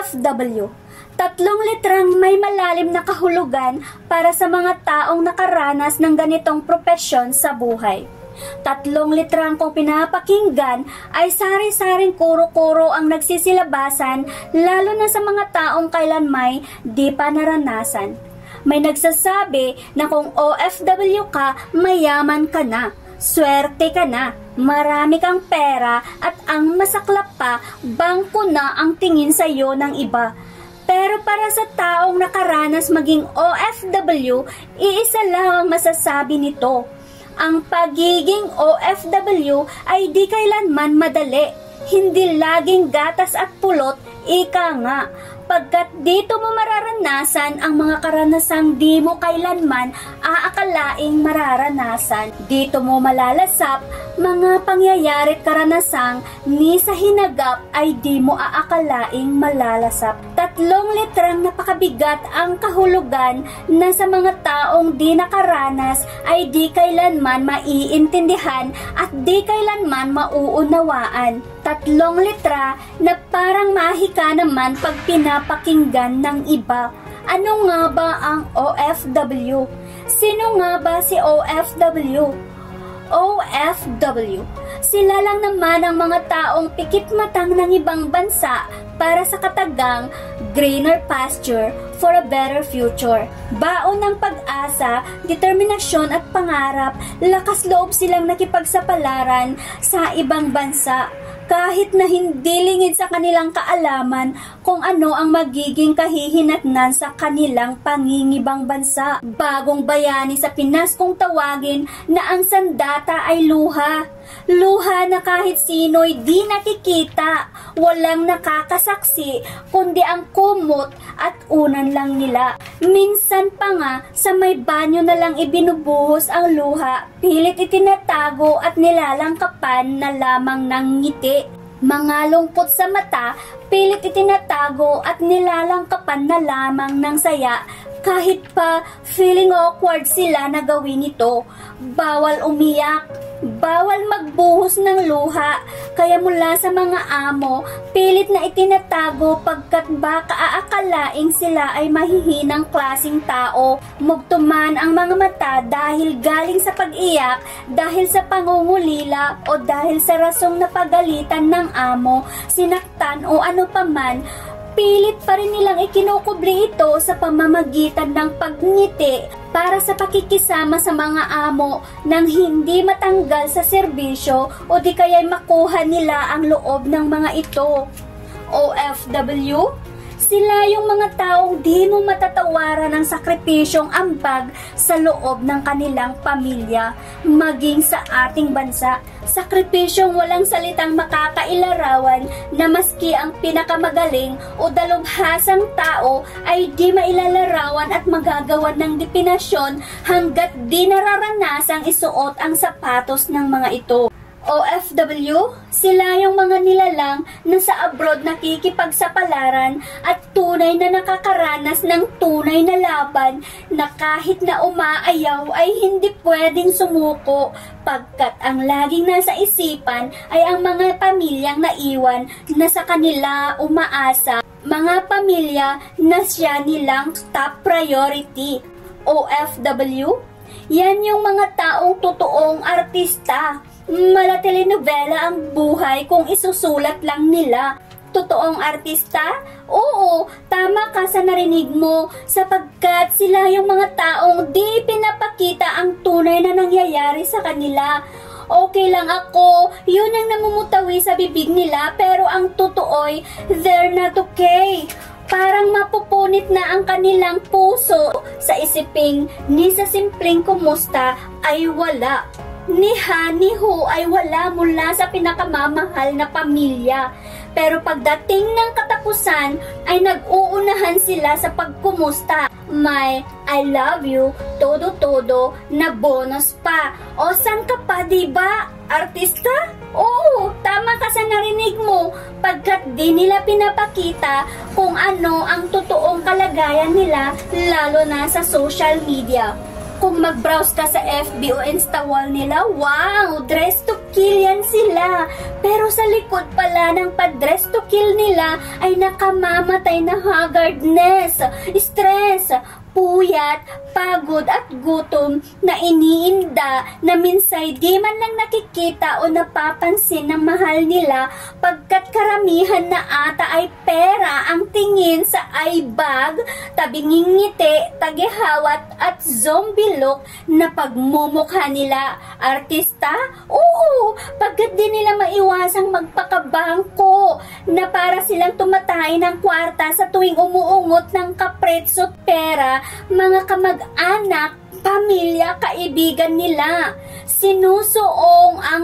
OFW. Tatlong litrang may malalim na kahulugan para sa mga taong nakaranas ng ganitong propesyon sa buhay. Tatlong litrang kung pinapakinggan ay sari-saring kuro-kuro ang nagsisilabasan, lalo na sa mga taong kailanmay di pa naranasan. May nagsasabi na kung OFW ka, mayaman ka na, swerte ka na, marami kang pera, at ang masaklap pa, bangko na ang tingin sa iyo ng iba. Pero para sa taong nakaranas maging OFW, iisa lang ang masasabi nito. Ang pagiging OFW ay di kailanman madali, hindi laging gatas at pulot, ika nga. Pagkat dito mo mararanasan ang mga karanasang di mo kailanman aakalaing mararanasan. Dito mo malalasap mga pangyayari at karanasang ni sa hinagap ay di mo aakalaing malalasap. Tatlong litrang napakabigat ang kahulugan na sa mga taong di nakaranas ay di kailanman maiintindihan at di kailanman mauunawaan. Tatlong litra na parang mahika naman pag pinapakinggan ng iba. Ano nga ba ang OFW? Sino nga ba si OFW? OFW. Sila lang naman ang mga taong pikit matang ng ibang bansa para sa katagang greener pasture for a better future. Baon ng pag-asa, determinasyon at pangarap, lakas loob silang nakipagsapalaran sa ibang bansa. Kahit na hindi lingid sa kanilang kaalaman kung ano ang magiging kahihinatnan sa kanilang pangingibang bansa. Bagong bayani sa Pinas kung tawagin na ang sandata ay luha. Luha na kahit sino'y di nakikita, walang nakakasaksi, kundi ang kumot at unan lang nila. Minsan pa nga sa may banyo na lang ibinubuhos ang luha, pilit itinatago at nilalangkapan na lamang ng ngiti. Mga lungkot sa mata, pilit itinatago at nilalangkapan na lamang ng saya. Kahit pa feeling awkward sila na gawin ito, bawal umiyak, bawal magbuhos ng luha, kaya mula sa mga amo, pilit na itinatago pagkat baka aakalaing sila ay mahihinang klasing tao. Mugtuman ang mga mata dahil galing sa pag-iyak, dahil sa pangungulila o dahil sa rasong napagalitan ng amo, sinaktan o ano paman. Pilit pa rin nilang ikinukubli ito sa pamamagitan ng pagngiti para sa pakikisama sa mga amo nang hindi matanggal sa serbisyo o di kaya'y makuha nila ang loob ng mga ito. OFW? Sila yung mga taong di mo matatawaran ng sakripisyong ambag sa loob ng kanilang pamilya, maging sa ating bansa. Sakripisyong walang salitang makakailarawan na maski ang pinakamagaling o dalubhasang tao ay di mailalarawan at magagawan ng definasyon hanggat di nararanasang isuot ang sapatos ng mga ito. OFW, sila yung mga nilalang na sa abroad nakikipagsapalaran at tunay na nakakaranas ng tunay na laban na kahit na umaayaw ay hindi pwedeng sumuko pagkat ang laging nasa isipan ay ang mga pamilyang naiwan na sa kanila umaasa, mga pamilya na siya nilang top priority. OFW, yan yung mga taong totoong artista. Mala telenovela ang buhay kung isusulat lang nila. Totoong artista? Oo, tama ka sa narinig mo sapagkat sila yung mga taong di pinapakita ang tunay na nangyayari sa kanila. Okay lang ako, yun ang namumutawi sa bibig nila pero ang totoo'y they're not okay. Parang mapupunit na ang kanilang puso sa isiping ni sa simpleng kumusta ay wala. Ni ha, ni ho ay wala mula sa pinakamamahal na pamilya. Pero pagdating ng katapusan ay nag-uunahan sila sa pagkumusta. May I love you, todo-todo na bonus pa. O san ka pa, diba? Artista? Oo, tama ka sa narinig mo. Pagkat di nila pinapakita kung ano ang totoong kalagayan nila, lalo na sa social media. Kung mag-browse ka sa FB o Insta wall nila, wow, dress to kill yan sila. Pero sa likod pala ng pa-dress to kill nila ay nakamamatay na haggardness, stress, puyat, pagod at gutom na iniinda na minsay di man lang nakikita o napapansin ng mahal nila pagkat karamihan na ata ay pera ang tingin sa eye bag, tabinging ngiti, tagihawat at zombie look na pagmumukha nila. Artista? Oo, pagkat di nila maiwasang magpakabangko na para silang tumatay ng kwarta sa tuwing umuungot ng kapretso pera, mga kamag-anak, pamilya, kaibigan nila. Sinusuong ang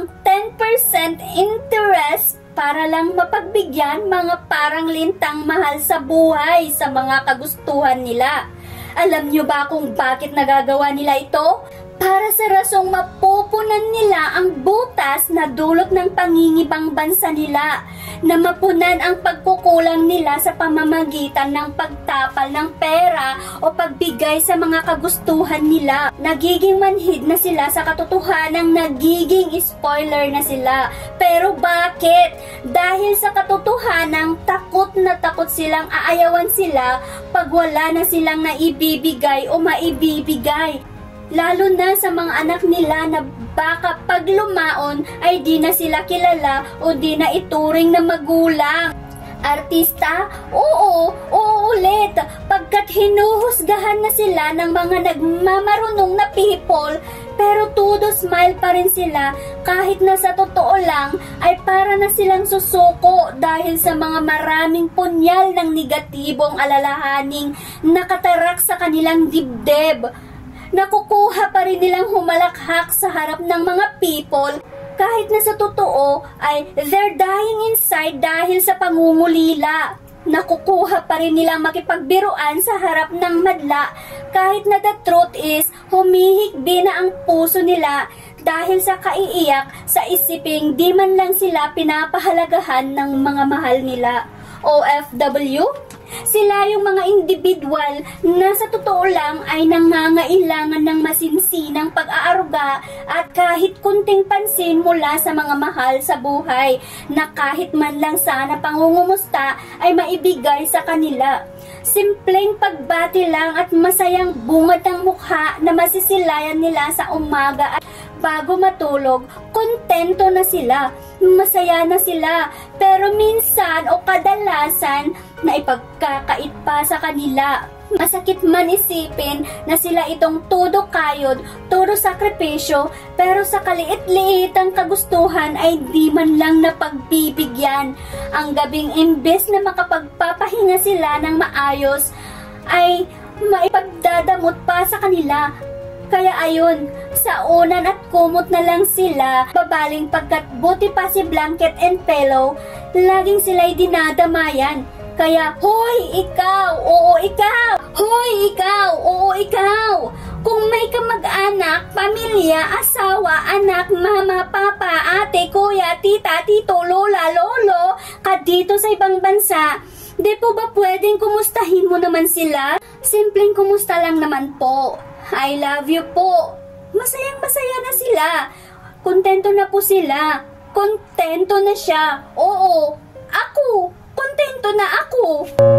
10% interest para lang mapagbigyan mga parang lintang mahal sa buhay sa mga kagustuhan nila. Alam nyo ba kung bakit nagagawa nila ito? Para sa rasong mapupunan nila ang butas na dulot ng pangingibang bansa nila, na mapunan ang pagkukulang nila sa pamamagitan ng pagtapal ng pera o pagbigay sa mga kagustuhan nila. Nagiging manhid na sila sa katotohanang nagiging spoiler na sila. Pero bakit? Dahil sa katotohanang takot na takot silang aayawan sila pag wala na silang naibibigay o maibibigay. Lalo na sa mga anak nila na baka pag lumaon ay di na sila kilala o di na ituring na magulang. Artista? Oo ulit. Pagkat hinuhusgahan na sila ng mga nagmamarunong na people, pero todo smile pa rin sila kahit na sa totoo lang ay para na silang susuko dahil sa mga maraming punyal ng negatibong alalahaning nakatarak sa kanilang dibdib. Nakukuha pa rin nilang humalakhak sa harap ng mga people kahit na sa totoo ay they're dying inside dahil sa pangungulila. Nakukuha pa rin nilang makipagbiruan sa harap ng madla kahit na the truth is humihikbi na ang puso nila dahil sa kaiiyak sa isiping di man lang sila pinapahalagahan ng mga mahal nila. OFW? Sila yung mga individual na sa totoo lang ay nangangailangan ng masinsinang pag-aaruga at kahit kunting pansin mula sa mga mahal sa buhay na kahit man lang sana pangungumusta ay maibigay sa kanila. Simpleng pagbati lang at masayang bungad ng mukha na masisilayan nila sa umaga at bago matulog, kontento na sila, masaya na sila, pero minsan o kadalasan na ipagkakait pa sa kanila. Masakit man isipin na sila itong todo kayod, todo sakripisyo, pero sa kaliit-liitang kagustuhan ay di man lang napagbibigyan. Ang gabing imbes na makapagpapahinga sila ng maayos, ay maipagdadamot pa sa kanila. Kaya ayun, sa unan at kumot na lang sila babaling pagkat buti pa si blanket and pillow, laging sila'y dinadamayan. Kaya, hoy, ikaw, oo, ikaw, hoy, ikaw, oo, ikaw. Kung may kamag-anak, pamilya, asawa, anak, mama, papa, ate, kuya, tita, tito, lola, lolo, ka dito sa ibang bansa, di po ba pwedeng kumustahin mo naman sila? Simpleng kumusta lang naman po. I love you po. Masayang masaya na sila. Kontento na po sila. Kontento na siya. Oo, ako. Kontento na ako.